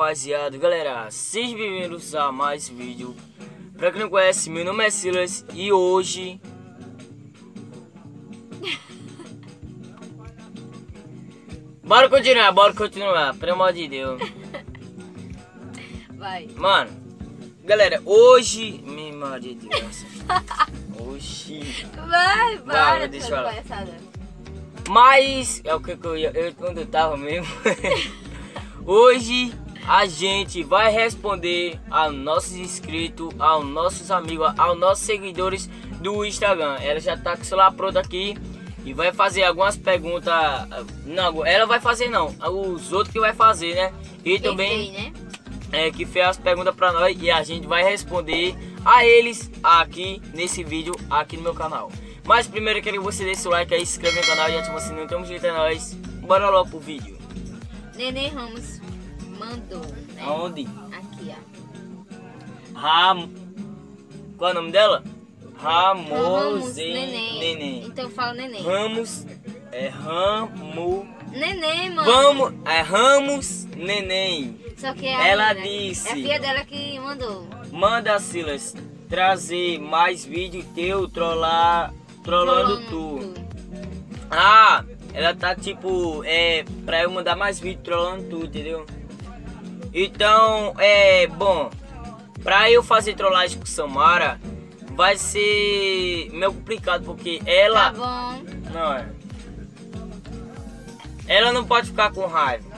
rapaziada, galera, sejam bem-vindos a mais vídeo. Pra quem não conhece, meu nome é Silas e hoje bora continuar, pelo amor de Deus. Vai. Mano, galera, hoje, minha Maria de Deus. Oxi. Vai, deixa eu falar. Mas é o que eu quando eu tava mesmo. Hoje a gente vai responder aos nossos inscritos, aos nossos amigos, aos nossos seguidores do Instagram. Ela já tá com o celular pronto aqui e vai fazer algumas perguntas. Não, ela vai fazer não, os outros que vai fazer, né? E também né? Que fez as perguntas pra nós e a gente vai responder a eles aqui nesse vídeo, aqui no meu canal. Mas primeiro eu quero que você deixe o like aí, se inscreva no canal e ativa o sininho. Tamo junto, é nóis. Bora logo pro vídeo. Nenê Ramos mandou, né? Aonde? Aqui, ó. Qual é o nome dela? Ramos Neném. Então fala Neném. Ramos. É Ramo. Neném, mano. Vamos. É Ramos Neném. Só que é ela né? disse. É a filha dela que mandou. Manda, Silas, trazer mais vídeo teu trollando tu. Ah, ela tá tipo, pra eu mandar mais vídeo trollando tu, entendeu? Então, bom, pra eu fazer trollagem com Samara, vai ser meio complicado, porque ela... Tá bom. Não é. Ela não pode ficar com raiva.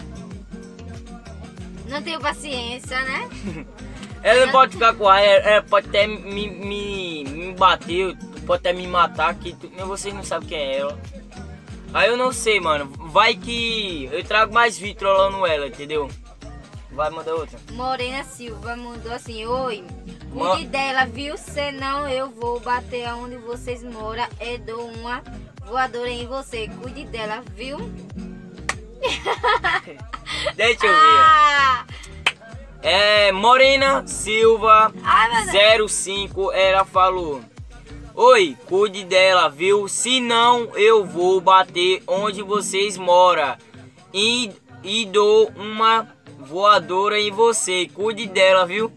Não tenho paciência, né? Ela não pode ficar com raiva, ela pode até me bater, pode até me matar, que vocês não sabem quem é ela. Aí eu não sei, mano. Vai que eu trago mais vídeo trollando ela, entendeu? Vai, manda outra. Morena Silva mandou assim: oi, cuide dela, viu? Senão eu vou bater aonde vocês moram e dou uma voadora em você. Cuide dela, viu? Deixa eu ver. Morena Silva 05, ela falou: oi, cuide dela, viu? Senão eu vou bater onde vocês moram e dou uma voadora em você. Cuide dela, viu?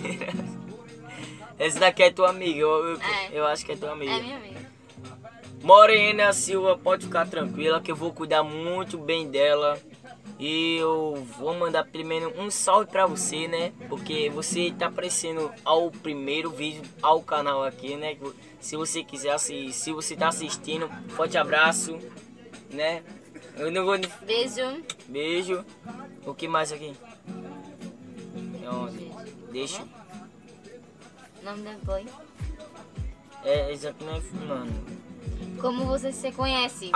Essa daqui é tua amiga, eu acho que é tua amiga. É minha amiga. Morena Silva, pode ficar tranquila que eu vou cuidar muito bem dela. E eu vou mandar primeiro um salve pra você, né? Porque você tá aparecendo ao primeiro vídeo ao canal aqui, né? Se você quiser assistir, se você tá assistindo, forte abraço, né? Eu não vou... Beijo. O que mais aqui? Deixa. Nome da boy. Isso aqui não é mano. Como você se conhece?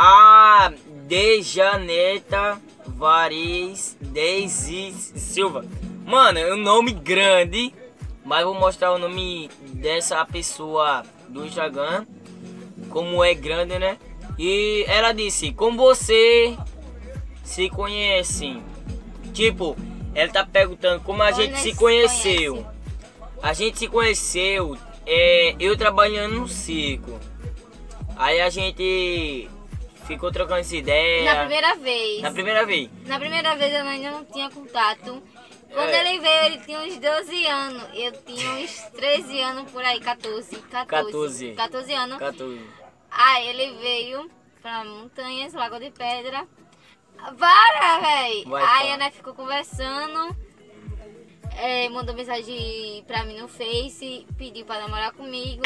Dejaneta Vares Deise Silva. Mano, é um nome grande, mas vou mostrar o nome dessa pessoa do Instagram, como é grande, né? E ela disse: como você se conhece? Tipo, ela tá perguntando como a gente se conheceu. A gente se conheceu eu trabalhando no circo. Aí a gente ficou trocando essa ideia. Na primeira vez. Na primeira vez eu ainda não tinha contato. Quando ele veio, ele tinha uns 12 anos. Eu tinha uns 13 anos por aí, 14 anos. 14. Aí ele veio pra Montanhas, Lagoa de Pedra. Para, véi! Aí a Ana ficou conversando. Mandou mensagem pra mim no Face, pediu pra namorar comigo.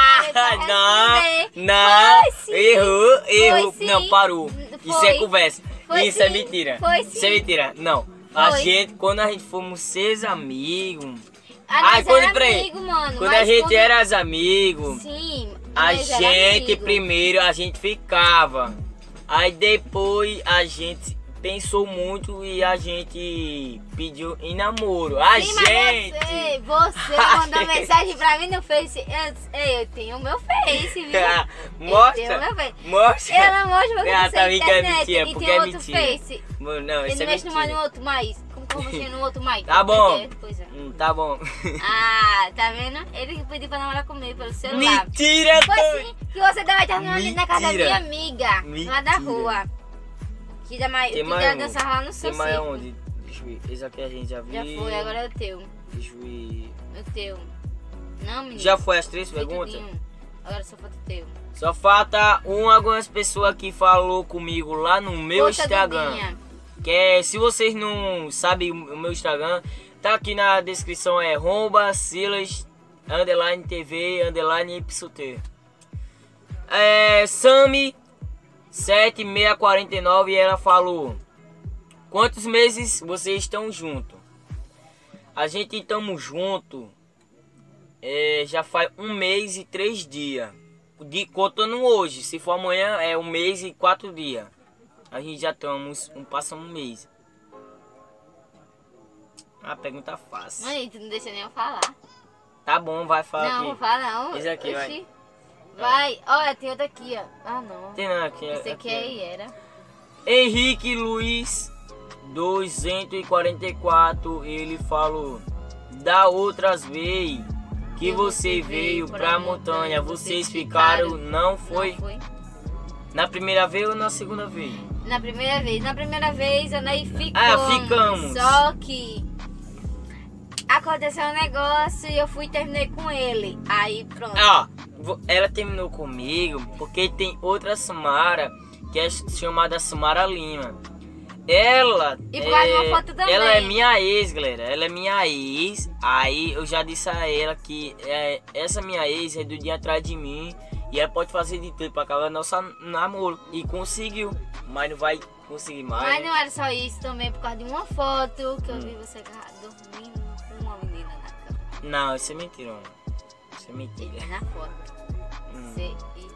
Não, errou, sim. Não, parou. Isso é conversa. Isso sim. É mentira. Isso é mentira. Não, quando a gente fomos seus amigos. Mano, quando a gente era amigos, sim, a gente primeiro a gente ficava. Aí depois a gente pensou muito e a gente pediu em namoro. Você mandou mensagem pra mim no Face. Eu tenho o meu Face, viu? Mostra. Eu tenho meu Face. Mostra. Eu não mostro porque tá você internet. Mentira, E porque tem é outro mentira. Face. Não, isso eu é não mexo mentira. no outro mais. Como que eu vou mexer no outro mais? Tá bom. Tá bom. Tá vendo? Ele pediu pra namorar comigo pelo celular. Mentira! Foi sim, que você vai estar na casa da minha amiga. Lá da rua. Que ela dançava lá no seu Tem mais onde? Deixa eu ver. Esse aqui a gente já viu. Já foi, agora é o teu. Deixa eu ver. O teu. Não, menino. Já foi as 3 Foi perguntas? tudinho. Agora só falta o teu. Só falta algumas pessoas que falou comigo lá no meu Poxa, Instagram. Dudinha. Que é, se vocês não sabem o meu Instagram, tá aqui na descrição, é @silas _tv _ypt. É Sami 7649 e ela falou: quantos meses vocês estão juntos? A gente estamos juntos já faz 1 mês e 3 dias. Contando hoje, se for amanhã é 1 mês e 4 dias. A gente já estamos, passamos 1 mês. Ah, pergunta fácil. Mãe, tu não deixa nem eu falar. Tá bom, vai falar Não, aqui. vou falar não. Esse aqui, Oxi. Vai. Olha, tem outro aqui, ó. Ah, não. Tem não, aqui. Esse aqui é Iera. Henrique Luiz 244, ele falou: da outras vezes que você veio pra montanha, vocês ficaram, não foi? Não foi. Na primeira vez ou na segunda vez? Na primeira vez. Na primeira vez, eu nem ficamos. Ah, ficamos. Só que aconteceu um negócio e eu fui e terminei com ele. Aí pronto. Ah, ela terminou comigo porque tem outra Samara que é chamada Samara Lima. Ela E por causa de uma foto também. Ela é minha ex, galera. Ela é minha ex. Aí eu já disse a ela que essa minha ex é do dia atrás de mim. E ela pode fazer de tudo pra acabar nosso namoro. E conseguiu. Mas não vai conseguir mais. Mas não era só isso também, por causa de uma foto que eu vi você dormindo com uma menina na cama. Não, isso é mentira, mano. Isso é E mentira. na foto. Você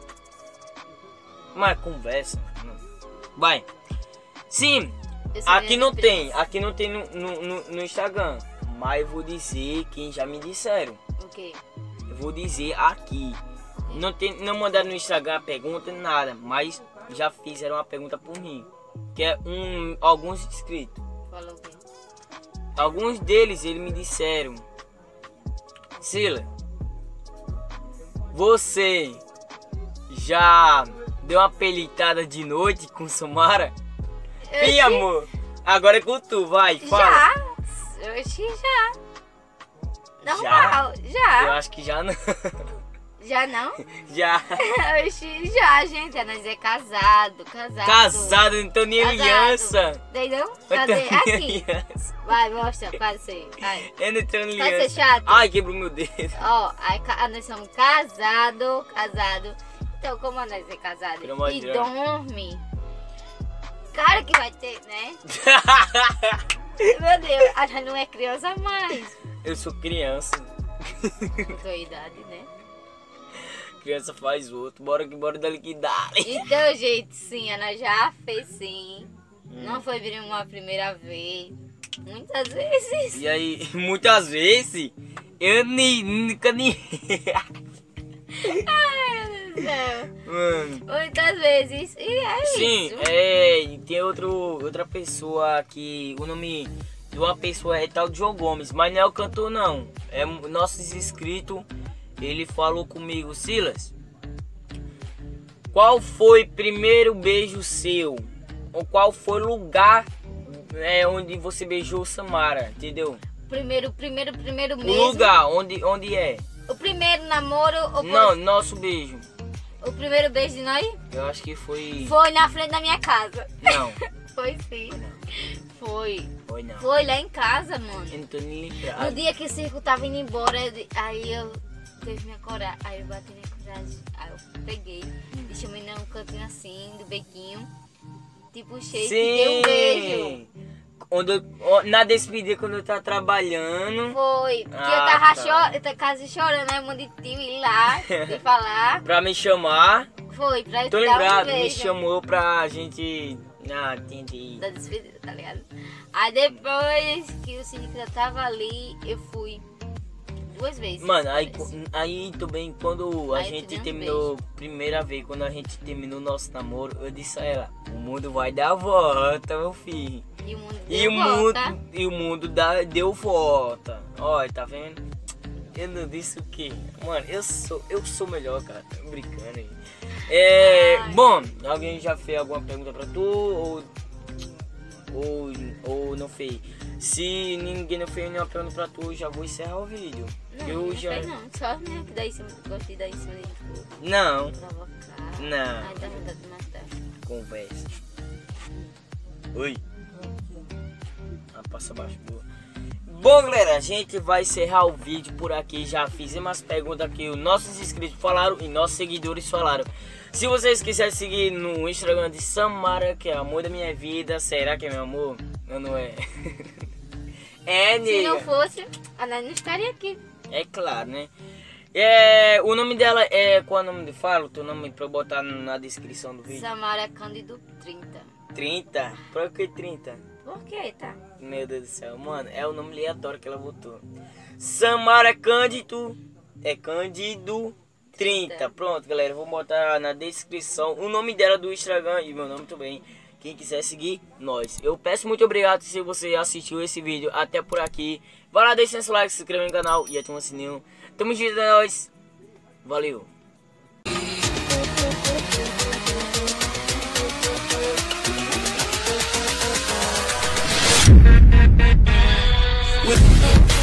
Mas conversa. Vai. Sim. eu sou Aqui minha não tem. empresa. Aqui não tem no Instagram. Mas eu vou dizer quem já me disseram. O quê? Eu vou dizer aqui. Não mandaram no Instagram a pergunta, nada. Mas já fizeram uma pergunta por mim. Que é alguns inscritos. Falou o quê? Alguns deles, eles me disseram: Sila, você já deu uma pelitada de noite com Samara? Sim, amor. Agora é com tu, vai, fala. Já. Oxi, já. Normal, já. Eu acho que já não. Já não? Já. Oxi, já, gente. Nós é casado. Casado, não tô nem aliança. Entendeu? Eu Cadê? tô nem Aqui. aliança. Vai, mostra, faz isso aí. Vai. Eu não tô nem Vai ser aliança. chato? Ai, quebrou meu dedo. Ó, aí nós somos casados. Então, como nós é casado Pelo amor e de Deus. dorme, cara que vai ter, né? Meu Deus, a gente não é criança mais. Eu sou criança. Tua idade, né? Criança faz outro. Bora dali que dá. Então, gente, sim, ela já fez sim. Não foi vir uma primeira vez. Muitas vezes. E aí, muitas vezes, eu nunca nem... Ai, meu Deus do céu. Mano. Muitas vezes. E é Sim, isso. e tem outra pessoa que o nome de uma pessoa é tal de João Gomes, mas não é o cantor não. É nossos inscritos. Ele falou comigo: Silas, qual foi o primeiro beijo seu? Ou qual foi o lugar onde você beijou Samara, entendeu? Primeiro O mesmo. lugar, onde é? O primeiro namoro. Não, nosso beijo. O primeiro beijo de nós Eu acho que foi... foi na frente da minha casa. Não, Foi sim. Foi. foi não. Foi lá em casa, mano. Eu não tô nem No lembrado. dia que o circo tava indo embora, aí eu teve minha coragem. Aí eu bati minha coragem. Aí eu peguei e chamei num cantinho assim, do bequinho. Tipo, cheio, e dei um beijo. Na despedida, quando eu tava trabalhando, Foi. Porque Ah, eu tava tá. eu tava quase chorando, aí um monte de tio ir lá e falar. pra me chamar, Foi, pra eu tô dar um lembrado, me beijo. chamou pra gente... Ah, entendi. Da despedida, tá ligado? Aí depois que o sindicato já tava ali, eu fui 2 vezes. Mano, aí Parece. também, quando a Aí eu te gente dei um terminou, primeira vez, quando a gente terminou nosso namoro, eu disse a ela: o mundo vai dar a volta, meu filho. E o mundo E deu o volta. mundo, e o mundo deu volta. Olha, tá vendo? Eu não disse o quê? Mano, eu sou melhor, cara. Tô brincando aí. Ai. Bom, alguém já fez alguma pergunta pra tu? Ou ou não fez. Se ninguém não fez nenhuma pergunta pra tu, eu já vou encerrar o vídeo. Não, eu não já... fez não. Só as meninas que dá em cima, que gostam de dar em cima dele. Não. Provocar. Não. Ai, dá vontade de matar. Conversa. Oi. Passa abaixo. Boa. Bom, galera, a gente vai encerrar o vídeo por aqui. Já fizemos as perguntas que os nossos inscritos falaram e nossos seguidores falaram. Se vocês quiserem seguir no Instagram de Samara, que é o amor da minha vida, será que é meu amor? Não é? É, nega. Se não fosse, ela não estaria aqui. É claro, né? O nome dela é... Qual é o nome de fala? O teu nome pra eu botar na descrição do vídeo. Samara Cândido 30. 30? Por que 30? Por que, tá? Meu Deus do céu, mano, é o nome aleatório que ela botou. Samara Cândido, Cândido 30. Pronto, galera, vou botar na descrição o nome dela do Instagram e meu nome também. Quem quiser seguir, nós. Eu peço muito obrigado se você assistiu esse vídeo até por aqui. Vai lá, deixa seu like, se inscreva no canal e ativa o sininho. Tamo junto, é nóis. Valeu. With